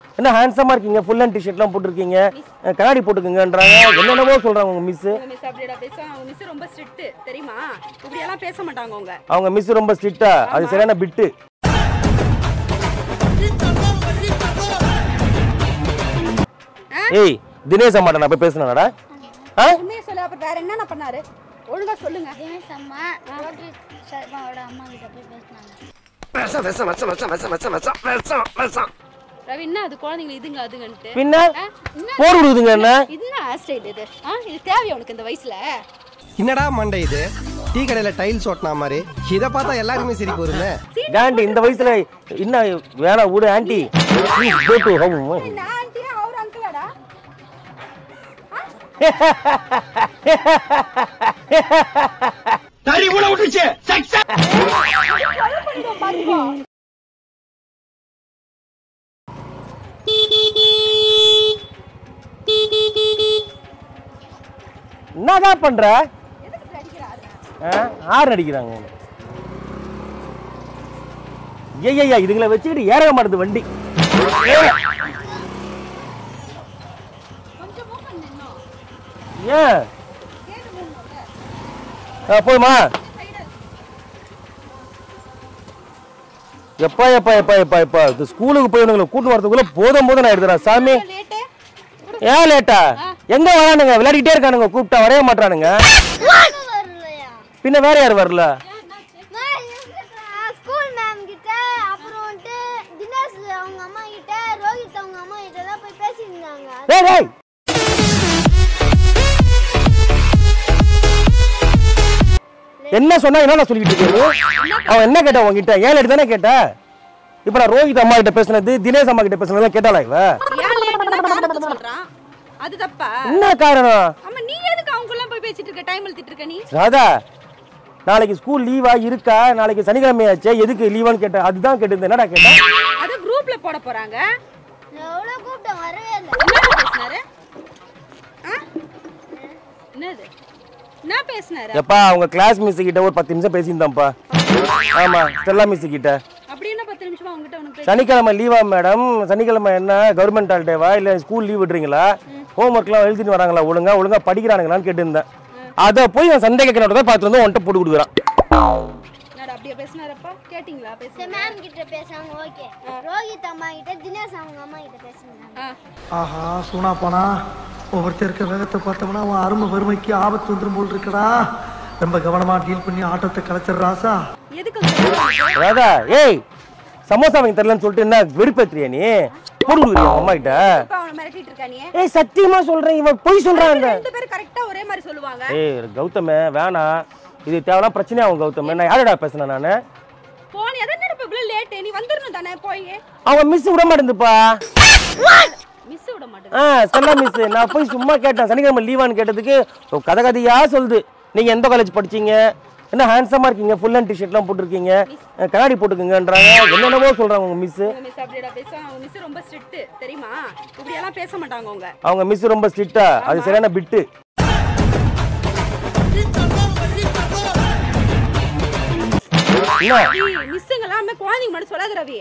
என்ன ஹேண்ட்ஸமா இருக்கீங்க, full and டி-ஷர்ட்லாம் போட்டுருக்கீங்க, கண்ணாடி போட்டுக்கங்கன்றாங்க, என்னென்னவோ சொல்றாங்க உங்க மிஸ். மிஸ் அப்படிடா பேசுவாங்க. அவங்க மிஸ் ரொம்ப ஸ்ட்ரிக்ட் தெரியுமா? இப்படி எல்லாம் பேச மாட்டாங்க அவங்க. அவங்க மிஸ் ரொம்ப ஸ்ட்ரிக்ட்டா? அது சரியான பிட்டு. ஏய் தினேஷ் அம்மாட்ட நான் போய் பேசுனேன்டா. உண்மையை சொல்லு. அப்ப வேற என்ன பண்ணாரு? ஒழுங்கா சொல்லுங்க. தினேஷ் அம்மா ரோட்ரி சர்மாவோட அம்மா கிட்ட போய் பேசினாங்க. ரவி என்ன அது குழந்தைங்க இதுங்க அதுங்கன்ட்டு பின்ன போர் விடுதுங்க. என்ன இதுனா ஹேர் ஸ்டைல் இது? இது தேவையா உனக்கு இந்த வயசுல? என்னடா மண்டை இது? டீ கடையில டைல்ஸ் ஓட்டனா மாதிரி இத பார்த்தா எல்லாருமே சிரிப்பு வருமே. ஆண்டி இந்த வயசுல என்ன வேணா விடு aunty. Please go to home. நான் ஆண்டியா அவர் அங்கிளாடா? தடி கூட விட்டுச்சு. சக்சஸ். என்னடா பண்ற? ஆறு அடிக்கிறாங்க. ஐயா இதுங்களை வச்சுக்கிட்டு ஏற மாட்டேது வண்டி. ஏன் போதுமா? எப்பா எப்பா எப்பா எப்பா எப்பா இது ஸ்கூலுக்கு போய் கூட்டு வரதுக்குள்ள போதும் போதும் நான் எடுத்துறேன் சாமி. ஏன் லேட்டா? எங்க வரானுங்க? விளையாடிட்டே இருக்கானுங்க, கூப்பிட்டா வரவே மாட்டானுங்க. பின்ன வேற யார் வரல? ஸ்கூல் மேம் கிட்ட அப்புறம் வந்து தினேஷ் அவங்க அம்மா கிட்ட ரோஹித் அவங்க அம்மா கிட்ட எல்லாம் போய் பேசியிருந்தாங்க. டேய் டேய் என்ன சொன்னா என்ன சொல்லிட்டு இருக்கீங்க? அவன் என்ன கேட்டா உங்ககிட்ட? ஏன் லேட் தானே கேட்டா? இப்ப நான் ரோஹித் அம்மா கிட்ட பேசினது தினேஷ் அம்மா கிட்ட பேசினது கேட்டாளா இவ? ஏன் லேட்னா காரணம் சொல்றான். அது தப்பா? என்ன காரணம்? அம்மா நீ எதுக்கு அவங்கலாம் போய் பேசிட்டு இருக்க? டைம் எழுதிட்டு இருக்க நீ? ராதா நாளைக்கு ஸ்கூல் லீவா இருக்கா? நாளைக்கு சனிக்கிழமை ஆச்சே, எதுக்கு லீவான்னு கேட்ட. அதுதான் கேட்டது. என்னடா கேட்டா? அது குரூப்ல போட போறாங்க. எவ்வளவு கூப்பிட்ட வரவே இல்ல. என்ன பேசினாரு? என்னது என்ன பேசினாரு? எப்பா அவங்க கிளாஸ் மிஸ் கிட்ட ஒரு 10 நிமிஷம் பேசியிருந்தான்ப்பா. ஆமா ஸ்டெல்லா மிஸ் கிட்ட. அப்படி என்ன 10 நிமிஷமா அவங்ககிட்ட உனக்கு? சனிக்கிழமை லீவா மேடம்? சனிக்கிழமை என்ன கவர்மெண்ட் ஹாலிடேவா இல்ல ஸ்கூல் லீவ் விடுறீங்களா? ஹோம்ஒர்க்லாம் எழுதிட்டு வராங்களா? ஒழுங்கா படிக்கிறானுங்களான்னு கேட்டுருந்தேன். அதை போய் நான் சண்டை கேட்கறத பார்த்து வந்து உன்கிட்ட போட்டு கொடுக்குறான். நான் அப்படியே பேசினாரப்பா கேட்டிங்களா? பேசுங்க மேம் கிட்ட பேசாங்க. ஓகே ரோஹித் அம்மா கிட்ட தினேஷ் அவங்க அம்மா கிட்ட பேசினாங்க. ஆஹா சூனா போனா ஒவ்வொருத்தருக்கு வேகத்தை பார்த்தோம்னா அவன் அருமை வறுமைக்கு ஆபத்து வந்துடும் போல் இருக்கடா. ரொம்ப கவனமா டீல் பண்ணி ஆட்டத்தை கலைச்சிடுறாசா. எதுக்கு ராதா ஏய் சமோசா வாங்கி தரலன்னு சொல்லிட்டு என்ன வெறுப்பேத்துறியா நீ? போட்டு கொடுக்குறியா அம்மா கிட்ட? அவனை மிரட்டிட்டு இருக்கா நீ? ஏய் சத்தியமா சொல்றேன் இவன் பொய் சொல்றாங்க. ரெண்டு பேரும் கரெக்ட்டா ஒரே மாதிரி சொல்லுவாங்க. ஏய் கௌதமே வேணாம், இது தேவலாம் பிரச்சனை ஆகும் கௌதமே. நான் யாரடா பேசுனேன் நானு? போனி அத என்ன இப்ப இவ்வளவு லேட்? நீ வந்திரணும் தானே போய். அவன் மிஸ் விட மாட்டேங்குதுப்பா. மிஸ் விட மாட்டேங்குது. சொல்ல மிஸ் நான் போய் சும்மா கேட்டேன் சனிக்கிழமை லீவான்னு கேட்டதுக்கு கதையா சொல்லுது. நீங்க எந்த காலேஜ் படிச்சீங்க, என்ன ஹேண்ட்ஸமா இருக்கீங்க, ஃபுல் அண்ட் டி-ஷர்ட்லாம் போட்டுருக்கீங்க, கண்ணாடி போட்டுக்கங்கன்றாங்க, என்னென்னவோ சொல்றாங்க உங்க மிஸ். மிஸ் அப்படிடா பேசுவாங்க. அவங்க மிஸ் ரொம்ப ஸ்ட்ரிக்ட் தெரியுமா? இப்படி எல்லாம் பேச மாட்டாங்க அவங்க. அவங்க மிஸ் ரொம்ப ஸ்ட்ரிக்ட்டா? அது சரியான பிட்டு. மிஸ்ஸுங்கலாம் குழந்தைங்க மட்டும் சொல்லாத ரவி.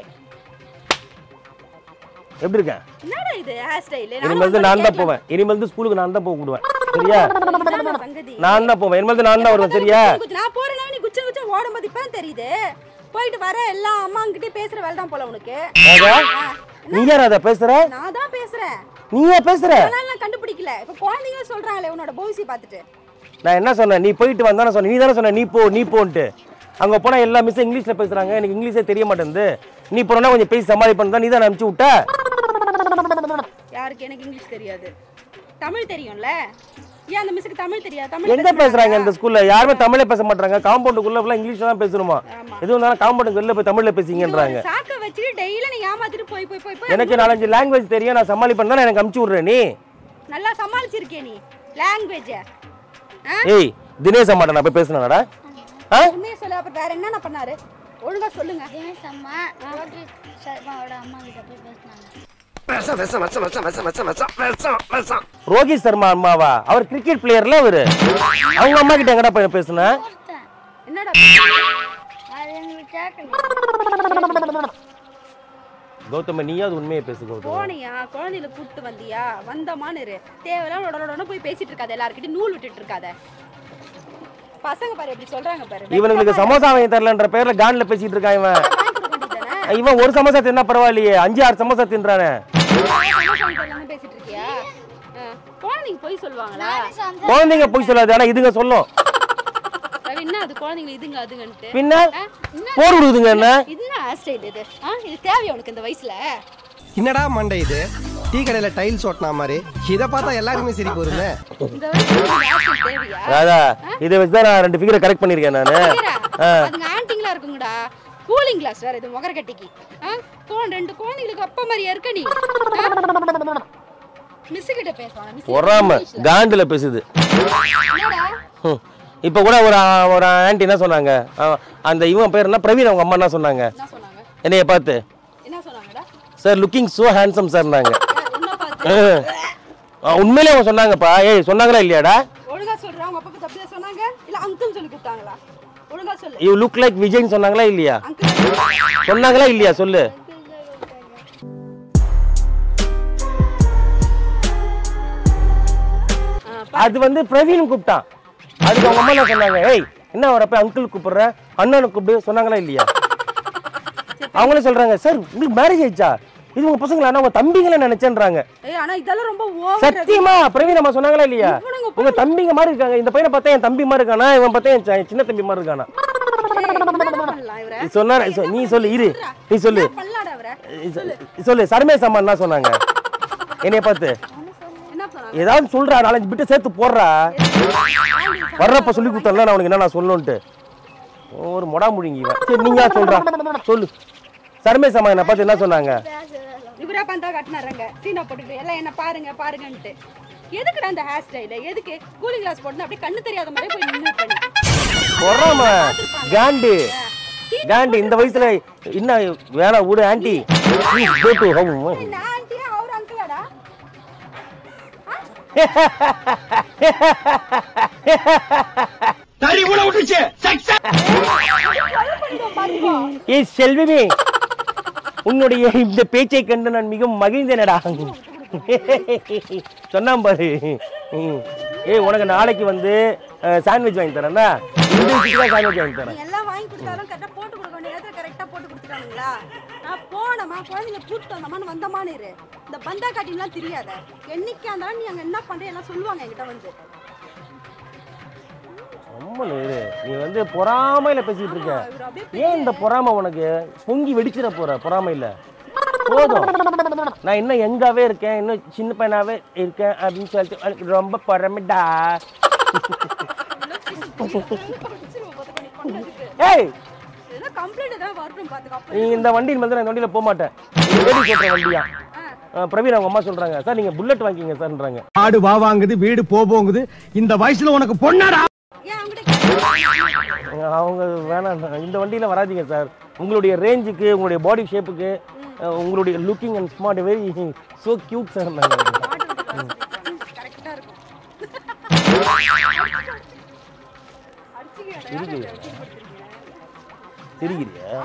எப்படி இருக்க? என்னடா இது ஹேர் ஸ்டைல்? இனிமேல் நான் தான் போவேன். இனிமேல் ஸ்கூலுக்கு நான் தான் போக கூடுவேன். சரியா? நான் தான் போவேன். இனிமேல் நான் தான் வருவேன். சரியா? நான் போறேன்னா நீ குச்சி குச்சி ஓடும்போது இப்பதான் தெரியுது. போயிட்டு வர எல்லாம் அம்மாங்கிட்டே பேசுற வேலை தான் போல உனக்கு. நீ யார் அத பேசுற? நான் தான் பேசுறேன். நீயே பேசுற? நான் கண்டுபிடிக்கல. இப்ப குழந்தைங்க சொல்றாங்களே உன்னோட பாய்ஸை பார்த்துட்டு. நான் என்ன சொன்னேன்? நீ போயிட்டு வந்தா நான் சொன்னேன். நீ தானே சொன்ன நீ போன்ட்டு. அங்க போனா எல்லா மிஸ் இங்கிலீஷ்ல பேசுறாங்க, எனக்கு இங்கிலீஷே தெரிய மாட்டேங்குது. நீ போறனா கொஞ்சம் பேசி சமாளி பண்ணா நீ தான் அனுப்பிச்சு விட்ட. யாருக்கு? எனக்கு இங்கிலீஷ் தெரியாது, தமிழ் தெரியும்ல. ஏன் அந்த மிஸ்க்கு தமிழ் தெரியாது? தமிழ் எங்க பேசுறாங்க இந்த ஸ்கூல்ல? யாருமே தமிழே பேச மாட்டாங்க. காம்பவுண்டுக்குள்ள ஃபுல்லா இங்கிலீஷ்ல தான் பேசணுமா? எதுவும் இருந்தாலும் காம்பவுண்டுக்கு வெளில போய் தமிழ்ல பேசிங்கன்றாங்க. சாக்க வச்சிட்டு டெய்லி நீ ஏமாத்திட்டு போய் எனக்கு 4-5 லாங்குவேஜ் தெரியும், நான் சமாளி பண்ணா எனக்கு அனுப்பிச்சு விடுறேன். நீ நல்லா சமாளிச்சிருக்கே நீ லாங்குவேஜ். ஏய் தினேஷ் அம்மாட்ட நான் போய் பேசுனேன்டா. உண்மையை சொல்லு. அப்ப வேற என்ன பண்ணாரு? ஒழுங்கா சொல்லுங்க. தினேஷ் அம்மா ரோட்ரி சர்மாவோட அம்மா கிட்ட போய் பேசினாங்க. ரோஹித் சர்மா அம்மாவா? அவர் கிரிக்கெட் பிளேயர்ல அவரு. அவங்க அம்மா கிட்ட எங்கடா போய் பேசுன? என்னடா அது எனக்கு கேட்கல. கௌதம் நீயாவது உண்மையை பேசு கௌதம். போனியா குழந்தையில கூப்பிட்டு வந்தியா வந்தமான்னு இரு. தேவையில்லாம உடனே போய் பேசிட்டு இருக்காத, எல்லார்கிட்டயும் நூல் விட்டுட்டு இருக்காத. பசங்க பாரு எப்படி சொல்றாங்க பாரு. இவனுக்கு சமோசா வாங்கி தரலன்ற பேர்ல கான்ல பேசிட்டு இருக்கான் இவன். இவன் ஒரு சமோசா தின்னா பரவாயில்லையே, 5-6 சமோசா தின்றானே. பேசிட்டு இருக்கியா? குழந்தைங்க போய் சொல்லுவாங்களா? குழந்தைங்க போய் சொல்லாது, ஆனா இதுங்க சொல்லும். ரவி என்ன அது குழந்தைங்க இதுங்க அதுங்கன்ட்டு பின்ன போர் விடுதுங்க. என்ன இதுனா ஹேர் ஸ்டைல் இது? இது தேவையா உனக்கு இந்த வயசுல? என்னடா மண்டை இது? டீ கடையில டைல்ஸ் ஓட்டினா மாதிரி. இத பார்த்தா எல்லாருமே சிரிப்பு வருமே. இந்த வயசுல ஹேர் ஸ்டைல் தேவையா? ராதா இதை வச்சு தான் நான் 2 ஃபிகரை கரெக்ட் பண்ணிருக்கேன் நானு. அதுங்க ஆன்டிங்களா இருக்குங்கடா. கூலிங் கிளாஸ் வேற இது முகர கட்டிக்கு. 2 குழந்தைகளுக்கு அப்பா மாதிரியா இருக்க நீ? மிஸ் கிட்ட பேசுவாங்க. மிஸ் பொறாம காண்டில பேசுது. இப்ப கூட ஒரு ஆன்ட்டி என்ன சொன்னாங்க, அந்த இவன் பேர் என்ன பிரவீன், அவங்க அம்மா என்ன சொன்னாங்க என்னைய பார்த்து? என்ன சொன்னாங்கடா? சார் லுக்கிங் சோ ஹேண்ட்ஸம் சார்னாங்க. என்ன பார்த்து? உண்மையிலே அவங்க சொன்னாங்கப்பா. ஏய் சொன்னாங்களா இல்லையாடா? ஒழுங்கா சொல்றா. உங்க அப்பா பத்தி அப்படியே சொன்னாங்க இல்ல அங்கிள் சொல்லி கூப்பிட்டாங்களா? ஒழுங்கா சொல்லு. யூ லுக் லைக் விஜய்னு சொன்னாங்களா இல்லையா? அங்கிள் சொன்னாங்களா இல்லையா சொல்லு. அது வந்து பிரவீன் கூப்பிட்டான். அதுக்கு அவங்க அம்மா என்ன சொன்னாங்க, ஏய் என்ன வரப்ப அங்கிள் கூப்பிடுற, அண்ணனை கூப்பிடு சொன்னாங்களா இல்லையா? அவங்களே சொல்றாங்க, சார் உங்களுக்கு மேரேஜ் ஆயிடுச்சா? இது உங்க பசங்களா? உங்க தம்பிங்கள நினைச்சேன்றாங்க. ஆனா இதெல்லாம் ரொம்ப ஓவர். சத்தியமா பிரவீன் அம்மா சொன்னாங்களா இல்லையா? உங்க தம்பிங்க மாதிரி இருக்காங்க. இந்த பையனை பார்த்தா என் தம்பி மாதிரி இருக்கானா, இவன் பார்த்தா என் சின்ன தம்பி மாதிரி இருக்கானா? சொன்னார நீ சொல்லு, இரு நீ சொல்லு சொல்லு. சர்மேஸ் அம்மா என்ன சொன்னாங்க என்னைய பார்த்து? ஏதாவது சொல்றா, 4-5 பிட்டு சேர்த்து போடுறா. வர்றப்ப சொல்லி கொடுத்தல நான் உனக்கு என்ன நான் சொல்லணும்ட்டு. ஒரு மொடா முழுங்கிவன். சரி நீங்க சொல்றா சொல்லு. சர்மேஸ் அம்மா என்ன பார்த்து என்ன சொன்னாங்க? இவரா பந்தா கட்டினாருங்க சீனா போட்டுட்டு எல்லாம் என்ன பாருங்க பாருங்கன்ட்டு. எதுக்குடா அந்த ஹேர் ஸ்டைல்? எதுக்கு கூலிங் கிளாஸ் போட்டு அப்படியே கண்ணு தெரியாத மாதிரி போய் நின்னு பண்ணி பொறாம காண்டி காண்டி. இந்த வயசுல என்ன வேணா விடு aunty. Please go to home. நான் ஆண்டியா அவர் அங்கிளாடா? தறி கூட விட்டுச்சு. ஏய் செல்விமே, உன்னுடைய இந்த பேச்சை கண்டு நான் மிகவும் மகிழ்ந்தேனடா. சொன்னாம் பாரு. ஏய் உனக்கு நாளைக்கு வந்து சாண்ட்விச் வாங்கி தரேன்னா, இந்த விஷயத்துக்கு சாண்ட்விச் வாங்கி தரேன். எல்லாம் வாங்கி கொடுத்தாலும் கரெக்டா போட்டு கொடுக்க வேண்டிய நேரத்துல கரெக்டா போட்டு கொடுத்துட்டாங்களா? நான் போனமா குழந்தைங்க கூப்பிட்டு வந்தமான்னு வந்தமான்னு இரு. இந்த பந்தா காட்டிலாம் தெரியாத. என்னைக்கா இருந்தாலும் நீ அங்க என்ன பண்ற எல்லாம் சொல்லுவாங்க என்கிட்ட வந்து. நீ வந்து பொறாமையில பேசிட்டு இருக்க. ஏன் இந்த பொறாமை உனக்கு? பொங்கி வெடிச்சிட போற பொறாமையில. போதும், நான் இன்னும் எங்காவே இருக்கேன், இன்னும் சின்ன பையனாவே இருக்கேன் அப்படின்னு சொல்லிட்டு ரொம்ப பொறாமைடா. ஏய் நீ இந்த வண்டியின் மேல இந்த வண்டியில போக மாட்டேன். வண்டியா பிரவீன் அவங்க அம்மா சொல்றாங்க, சார் நீங்க புல்லட் வாங்கிங்க சார்ன்றாங்க. ஆடு வா வாங்குது, வீடு போகுது. இந்த வயசுல உனக்கு பொண்ணாடா? அவங்க வேணாம், இந்த வண்டியில வராதிங்க சார். உங்களுடைய ரேஞ்சுக்கு, உங்களுடைய பாடி ஷேப்புக்கு, உங்களுடைய looking and smart very so cute sir. சிரிக்கிறியா?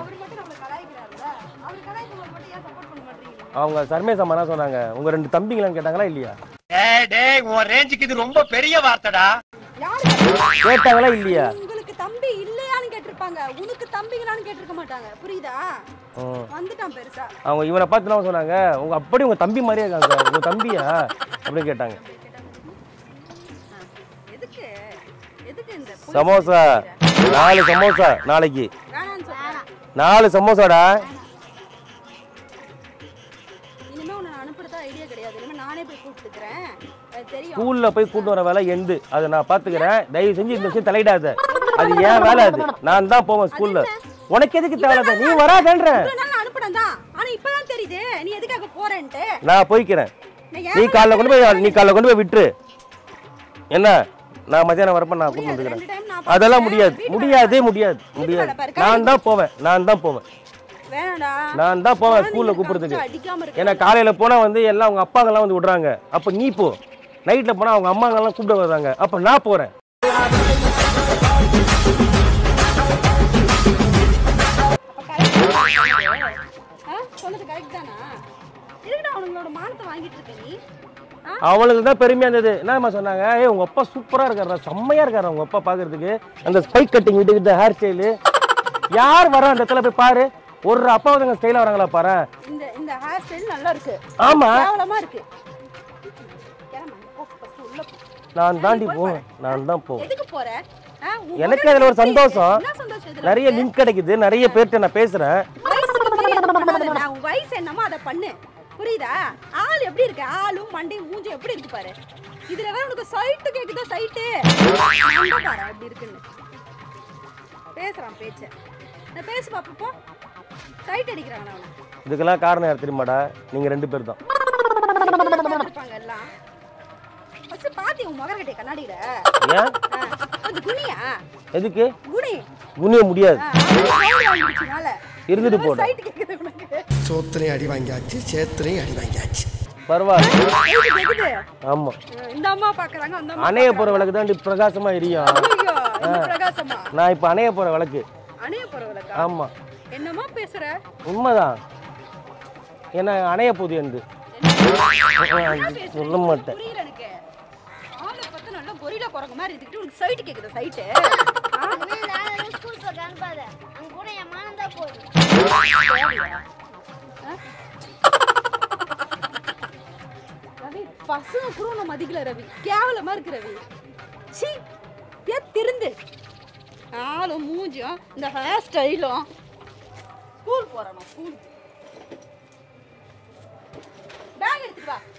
அவங்க சர்மேஸ் அம்மா என்ன சொன்னாங்க, உங்க 2 தம்பிங்களான்னு கேட்டாங்களா இல்லையா? உன் ரேஞ்சுக்கு இது ரொம்ப பெரிய வார்த்தைடா. கேட்டாங்களா இல்லையா? உங்களுக்கு தம்பி இல்லையான்னு கேட்டிருப்பாங்க, உனக்கு தம்பிங்களான்னு கேட்டிருக்க மாட்டாங்க. புரியுதா? வந்துட்டான் பெருசா. அவங்க இவனை பார்த்து என்ன சொன்னாங்க, உங்க அப்படி உங்க தம்பி மாதிரியே இருக்காங்க சார், உங்க தம்பியா அப்படின்னு கேட்டாங்க. எதுக்கு எதுக்கு இந்த சமோசா 4 சமோசா நாளைக்கு. வேணான்னு சொல்றேன். 4 சமோசாடா. இனிமே உன்னை அனுப்புறதா ஐடியா கிடையாது. இனிமே நானே போய் கூப்பிட்டுக்கிறேன். தெரியும், ஸ்கூல்ல போய் கூட்டு வர வேலை எந்து, அதை நான் பாத்துக்கிறேன். தயவு செஞ்சு இந்த விஷயம் தலையிடாத. அது ஏன் வேலை, அது நான் தான் போவேன் ஸ்கூல்ல. உனக்கு எதுக்கு தேவை? நீ வராதன்ற. அனுப்புறேன் தான், ஆனா இப்பதான் தெரியுது நீ எதுக்காக போறேன்ட்டு. நான் போய்க்கிறேன். நீ காலைல கொண்டு போய் விட்டுரு. என்ன நான் மத்தியானம் வரப்ப நான் கொண்டு வந்துக்கிறேன். அதெல்லாம் முடியாது முடியாது முடியாது முடியாது. நான் தான் போவேன் நான் தான் போவேன் ஸ்கூல்ல கூப்பிடுறதுக்கு. ஏன்னா காலையில போனா வந்து எல்லாம் அவங்க அப்பாங்கெல்லாம் வந்து விடுறாங்க. அப்ப நீ போ. நைட்ல போனா அவங்க அம்மாங்கெல்லாம் கூப்பிட வர்றாங்க. அப்ப நான் போறேன். சொன்னது கரெக்ட் தானா? மானத்தை வாங்கிட்டு இருக்க நீ அவளுக்கு தான் பெருமையா இருந்தது. என்னம்மா சொன்னாங்க, ஏய் உங்க அப்பா சூப்பரா இருக்காரா, செம்மையா இருக்காரா உங்க அப்பா பாக்குறதுக்கு, அந்த ஸ்பைக் கட்டிங் விட்டு ஹேர் ஸ்டைலு. யார் வரா அந்த இடத்துல போய் பாரு, ஒரு அப்பாவுங்க ஸ்டைலா வராங்களா பாரு. இந்த ஹேர் ஸ்டைல் நல்லா இருக்கு. ஆமா கேவலமா இருக்கு. நான் தாண்டி போவேன். நான் தான் போவேன். எதுக்கு போற? எனக்கு அதுல ஒரு சந்தோஷம். நிறைய லிங்க் கிடைக்குது, நிறைய பேர்ட்ட நான் பேசுறேன். நான் வயசு என்னமோ அதை பண்ணு, புரியுதா? ஆள் எப்படி இருக்கு, ஆளும் மண்டை மூஞ்சி எப்படி இருக்கு பாரு. இதுல வேற உனக்கு சைட்டு கேக்குதா, சைட்டு பாரு எப்படி இருக்குன்னு பேசுறான் பேச்ச. நான் பேசு பாப்போ, சைட் அடிக்கிறான் அவன். இதுக்கெல்லாம் காரணம் யார் தெரியுமாடா? நீங்க 2 பேர் தான். இருப்பாங்க எல்லாம். ஃபர்ஸ்ட் பாத்தி உன் மகர்கிட்ட கண்ணாடில. ஏன் அது குனியா? எதுக்கு குனி? குனிய முடியாது. இருந்துட்டு போடு. சைட் கேக்குது உனக்கு. சோத்துலயும் அடி வாங்கியாச்சு, சேத்துலயும் அடி வாங்கியாச்சு. பரவாயில்ல. கேக்குது. ஆமா. இந்த அம்மா பாக்குறாங்க, அந்த அம்மா அணைய போற விளக்கு தான் பிரகாசமா எரியும். ஐயோ, இந்த பிரகாசமா? நான் இப்ப அணைய போற விளக்கு. அணைய போற விளக்கா? ஆமா. என்னமா பேசுற? உண்மைதான். என்ன அணைய போகுது என்று சொல்ல மாட்டேன். புரியல எனக்கு. ஆளை பார்த்து நல்லா கொரில்லா குரங்கு மாதிரி இருக்கு. உனக்கு சைட் கேக்குதா, சைட்? நான் ஸ்கூல் போக அனுப்பாத, அங்க கூட என் மானம் தான் போகுது. ரவி, பசங்க கூட உன்னை மதிக்கல ரவி. கேவலமா இருக்கு ரவி. சீ, திருந்து ஆளும் மூஞ்சும் இந்த ஹேர் ஸ்டைலும். ஸ்கூல் போறணும், ஸ்கூல். பேக் எடுத்துட்டு வா.